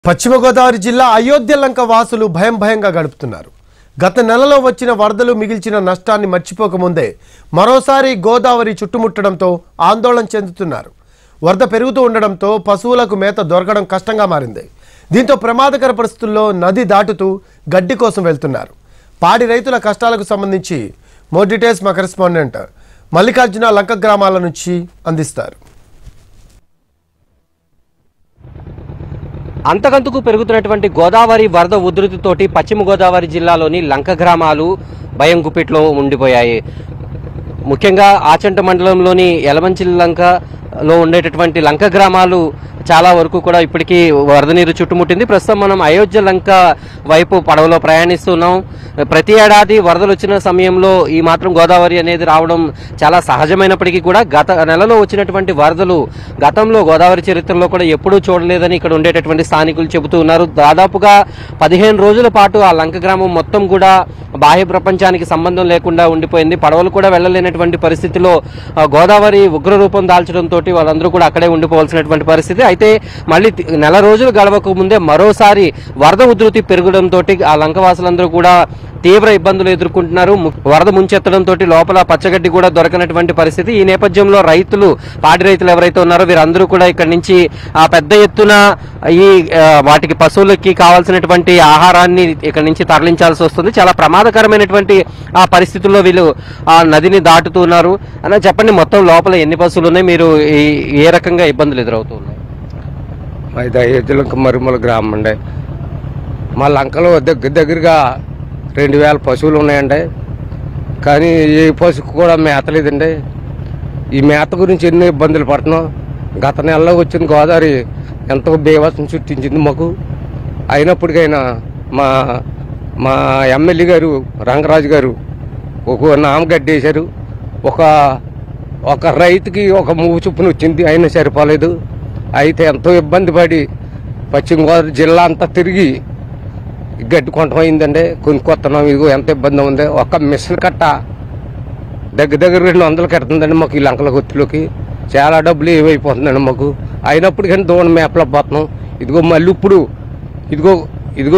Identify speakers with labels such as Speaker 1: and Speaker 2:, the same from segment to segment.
Speaker 1: పశ్చిమ గోదావరి జిల్లా అయోధ్య లంక వాసులు భయంగా గడుపుతున్నారు. గత నెలలో వచ్చిన వరదలు మిగిల్చిన నష్టాన్ని మర్చిపోకముందే మరోసారి గోదావరి చుట్టుముట్టడంతో ఆందోళన చెందుతున్నారు. వరద పెరుగుతూ ఉండడంతో పశువులకు మేత దొరకడం కష్టంగా మారింది. దీంతో ప్రమాదకర పరిస్థితుల్లో నది దాటుతూ గడ్డి కోసం వెళ్తున్నారు. పాడి రైతుల కష్టాలకు సంబంధించి మోర్ డీటెయిల్స్ మా కరెస్పాండెంట్ మల్లికార్జున లంక గ్రామాల నుంచి అందిస్తారు.
Speaker 2: అంతకంతకు పెరుగుతున్నటువంటి గోదావరి వరద ఉధృతితోటి పశ్చిమ గోదావరి జిల్లాలోని లంక గ్రామాలు భయం గుప్పిట్లో ఉండిపోయాయి. ముఖ్యంగా ఆచంట మండలంలోని యలమంచిలి లంకలో ఉండేటటువంటి లంక గ్రామాలు చాలా వరకు కూడా ఇప్పటికీ వరద నీరు చుట్టుముట్టింది. ప్రస్తుతం మనం అయోధ్య లంక వైపు పడవలో ప్రయాణిస్తున్నాం. ప్రతి ఏడాది వరదలు వచ్చిన సమయంలో ఈ మాత్రం గోదావరి అనేది రావడం చాలా సహజమైనప్పటికీ కూడా గత నెలలో వచ్చినటువంటి వరదలు గతంలో గోదావరి చరిత్రలో కూడా ఎప్పుడూ చూడలేదని ఇక్కడ ఉండేటటువంటి స్థానికులు చెబుతూ ఉన్నారు. దాదాపుగా 15 రోజుల పాటు ఆ లంక గ్రామం మొత్తం కూడా బాహ్య ప్రపంచానికి సంబంధం లేకుండా ఉండిపోయింది. పడవలు కూడా వెళ్ళలేనటువంటి పరిస్థితిలో గోదావరి ఉగ్రరూపం దాల్చడంతో వాళ్ళందరూ కూడా అక్కడే ఉండిపోవాల్సినటువంటి పరిస్థితి. అయితే మళ్ళీ నెల రోజులు గడవక ముందే మరోసారి వరద ఉధృతి పెరగడంతో ఆ లంకవాసులందరూ కూడా తీవ్ర ఇబ్బందులు ఎదుర్కొంటున్నారు. వరద ముంచెత్తడంతో లోపల పచ్చగడ్డి కూడా దొరకనటువంటి పరిస్థితి. ఈ నేపథ్యంలో రైతులు, పాడి రైతులు ఎవరైతే ఉన్నారో వీరందరూ కూడా ఇక్కడి నుంచి పెద్ద ఎత్తున ఈ వాటికి పశువులకి కావాల్సినటువంటి ఆహారాన్ని ఇక్కడి నుంచి తరలించాల్సి వస్తుంది. చాలా ప్రమాదకరమైనటువంటి ఆ పరిస్థితుల్లో వీళ్ళు ఆ నదిని దాటుతున్నారు. అని చెప్పండి, మొత్తం లోపల ఎన్ని పశువులు ఉన్నాయి, మీరు ఏ రకంగా ఇబ్బందులు ఎదురవుతున్నాయి?
Speaker 3: ఇది అయోధ్య లంక మరుమల గ్రామం అండి. మా లంకలో దగ్గరగా 2000 పశువులు ఉన్నాయండి. కానీ ఏ పశువుకు కూడా మేత లేదండి. ఈ మేత గురించి ఎన్నో ఇబ్బందులు పడుతున్నాం. గత నెలలో వచ్చిన గోదావరి ఎంతో బీభత్సం సృష్టించింది మాకు. అయినప్పటికైనా మా మా ఎమ్మెల్యే గారు రంగరాజు గారు ఒక నామగడ్డేశారు. ఒక రైతుకి ఒక మూగు చొప్పున వచ్చింది, అయినా సరిపోలేదు. అయితే ఎంతో ఇబ్బంది పడి పశ్చిమ గోదావరి జిల్లా అంతా తిరిగి గడ్డి కొంటమైందండి. కొనుక్కొస్తున్నాం. ఇదిగో ఎంత ఇబ్బంది ఉంది. ఒక మిషన్ కట్ట దగ్గర 200 కడుతుందండి మాకు ఈ లంకల గుర్తులోకి. చాలా డబ్బులు ఏమైపోతుందండి మాకు. అయినప్పటికీ దూడ మేపలో పోతున్నాం. ఇదిగో మళ్ళీ ఇప్పుడు ఇదిగో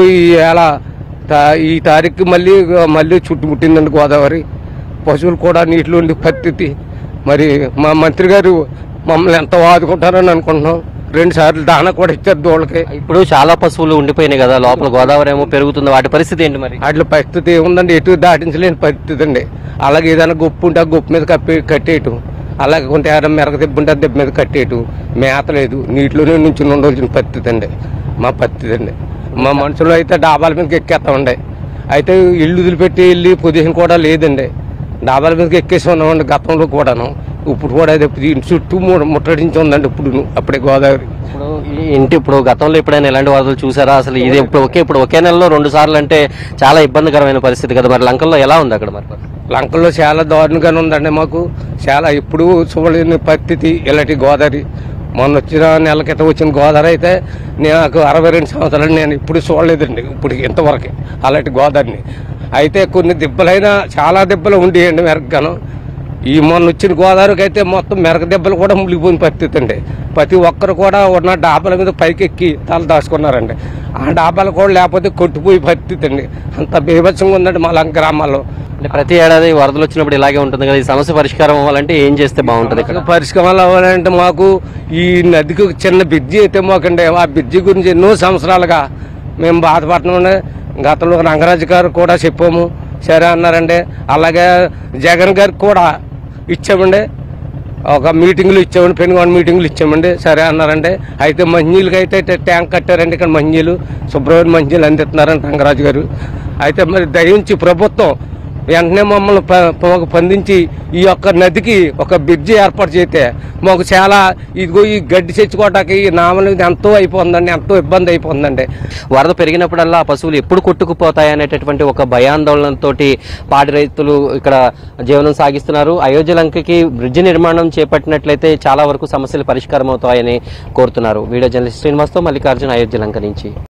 Speaker 3: ఈ తారీఖు మళ్ళీ చుట్టుముట్టిందండి గోదావరి. పశువులు కూడా నీటిలో ఉండి పరిస్థితి. మరి మా మంత్రి గారు మమ్మల్ని ఎంత ఆదుకుంటారని అనుకుంటున్నాం. 2 సార్లు దానా కూడా ఇచ్చారు దూడలకి.
Speaker 2: ఇప్పుడు చాలా పశువులు ఉండిపోయినాయి కదా లోపల, గోదావరి ఏమో పెరుగుతుంది, వాటి పరిస్థితి ఏంటి మరి?
Speaker 3: వాటి పరిస్థితి ఏముందండి, ఎటు దాటించలేని పరిస్థితి అండి. అలాగే ఏదైనా గొప్పు ఉంటే ఆ గొప్ప మీద కట్టేయటం, అలాగే కొంత ఏదైనా మెరక దెబ్బ ఉంటే ఆ దెబ్బ మీద కట్టేయటం. మేత లేదు, నీటిలోనే నుంచి ఉండవలసిన పరిస్థితి అండి మా పరిస్థితి అండి. మా మనుషులు అయితే డాబాల మీదకి ఎక్కేస్తామండి. అయితే ఇల్లు వదిలిపెట్టి వెళ్ళి పొజిషన్ కూడా లేదండి. డాబాల మీదకి ఎక్కేసి ఉన్నామండి గతంలో కూడాను. ఇప్పుడు కూడా చుట్టూ ముట్టడించి ఉందండి. అప్పుడే గోదావరి
Speaker 2: ఇప్పుడు గతంలో ఎప్పుడైనా ఎలాంటి వరదలు చూసారా అసలు? ఇది ఇప్పుడు ఒకే నెలలో 2 సార్లు అంటే చాలా ఇబ్బందికరమైన పరిస్థితి కదా. మరి లంకల్లో ఎలా ఉంది అక్కడ? మరి
Speaker 3: లంకల్లో చాలా దారుణంగానే ఉందండి మాకు. చాలా ఎప్పుడు చూడలేని పరిస్థితి ఇలాంటి గోదావరి. మొన్న వచ్చిన నెల క్రితం వచ్చిన గోదావరి అయితే నాకు 62 సంవత్సరాలు నేను ఇప్పుడు చూడలేదండి. ఇప్పుడు ఇంతవరకు అలాంటి గోదావరిని. అయితే కొన్ని దెబ్బలైనా చాలా దెబ్బలు ఉండేయండి మెరగ్గాను. ఈ మొన్న వచ్చిన గోదావరికి అయితే మొత్తం మెరక దెబ్బలు కూడా మునిగిపోయిన పరిస్థితి అండి. ప్రతి ఒక్కరు కూడా ఉన్న డాబాల మీద పైకెక్కి తల దాచుకున్నారండి. ఆ డాబాలు కూడా లేకపోతే కొట్టుపోయే పరిస్థితి అండి. అంత బీభత్సంగా ఉందండి మా లంక గ్రామాల్లో.
Speaker 2: అంటే ప్రతి ఏడాది వరదలు వచ్చినప్పుడు ఇలాగే ఉంటుంది కదా. ఈ సమస్య పరిష్కారం అవ్వాలంటే ఏం చేస్తే బాగుంటుంది? ఇక్కడ
Speaker 3: పరిష్కారం అవ్వాలంటే మాకు ఈ నదికి చిన్న బ్రిడ్జి అయితే మాకండి. ఆ బ్రిడ్జి గురించి ఎన్నో సంవత్సరాలుగా మేము బాధపడుతున్నామండి. గతంలో రంగరాజు గారు కూడా చెప్పాము, సరే అన్నారండి. అలాగే జగన్ గారికి కూడా ఇచ్చామండి. ఒక మీటింగ్లు ఇచ్చామండి, పెనుగొండ మీటింగ్లు ఇచ్చామండి, సరే అన్నారండి. అయితే మంచినీళ్ళకి అయితే ట్యాంక్ కట్టారండి. ఇక్కడ మంచినీళ్ళు శుభ్రమైన మంచినీళ్ళు అందిస్తున్నారండి రంగరాజు గారు. అయితే మరి దయించి ప్రభుత్వం వెంటనే మమ్మల్ని స్పందించి ఈ యొక్క నదికి ఒక బ్రిడ్జి ఏర్పాటు చేస్తే మాకు చాలా ఇదిగో ఈ గడ్డి తెచ్చుకోవటానికి ఈ నామలు ఎంతో అయిపోతుందండి, ఎంతో ఇబ్బంది అయిపోతుందండి.
Speaker 2: వరద పెరిగినప్పుడల్లా పశువులు ఎప్పుడు కొట్టుకుపోతాయి అనేటటువంటి ఒక భయాందోళనతో పాడి రైతులు ఇక్కడ జీవనం సాగిస్తున్నారు. అయోధ్య లంకకి బ్రిడ్జి నిర్మాణం చేపట్టినట్లయితే చాలా వరకు సమస్యలు పరిష్కారం అవుతాయని కోరుతున్నారు. వీడియో జర్నలిస్ట్ శ్రీనివాస్తో మల్లికార్జున, అయోధ్య లంక నుంచి.